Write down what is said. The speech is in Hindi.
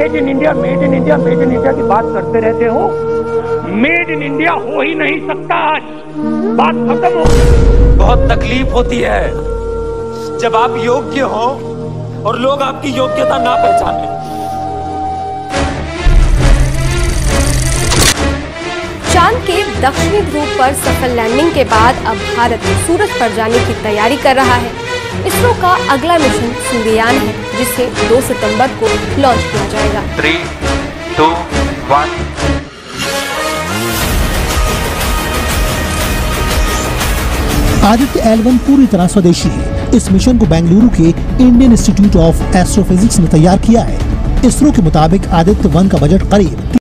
Made in India, made in India, made in India की बात करते रहते हो। मेड इन इंडिया हो ही नहीं सकता, आज बात खत्म हो। बहुत तकलीफ होती है जब आप योग्य हो और लोग आपकी योग्यता ना पहचाने। चांद के दक्षिणी ध्रुव पर सफल लैंडिंग के बाद अब भारत सूरज पर जाने की तैयारी कर रहा है। इसरो का अगला मिशन सूर्ययान है, जिसे 2 सितंबर को लॉन्च किया जाएगा। 3, 2, 1। आदित्य L1 पूरी तरह स्वदेशी है। इस मिशन को बेंगलुरु के इंडियन इंस्टीट्यूट ऑफ एस्ट्रोफिजिक्स ने तैयार किया है। इसरो के मुताबिक आदित्य 1 का बजट करीब